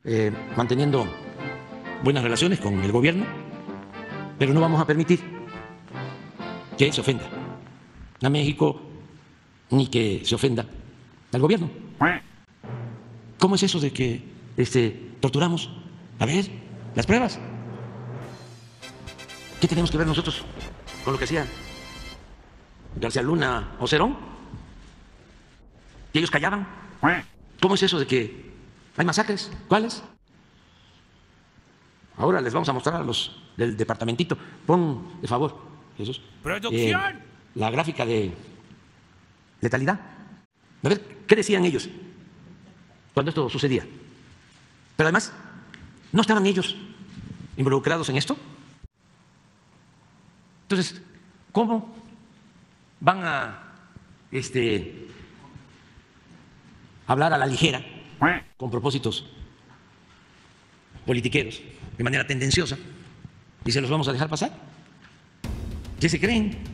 manteniendo buenas relaciones con el gobierno, pero no vamos a permitir que se ofenda a México ni que se ofenda al gobierno. ¿Cómo es eso de que torturamos? A ver, las pruebas. ¿Qué tenemos que ver nosotros con lo que hacían García Luna o Cerón? ¿Y ellos callaban? ¿Cómo es eso de que hay masacres? ¿Cuáles? Ahora les vamos a mostrar a los del departamentito. Pon, de favor, Jesús. ¡Producción! La gráfica de letalidad. A ver, ¿qué decían ellos cuando esto sucedía? Pero además, ¿no estaban ellos involucrados en esto? Entonces, ¿cómo van a hablar a la ligera, con propósitos politiqueros, de manera tendenciosa, y se los vamos a dejar pasar? ¿Qué se creen?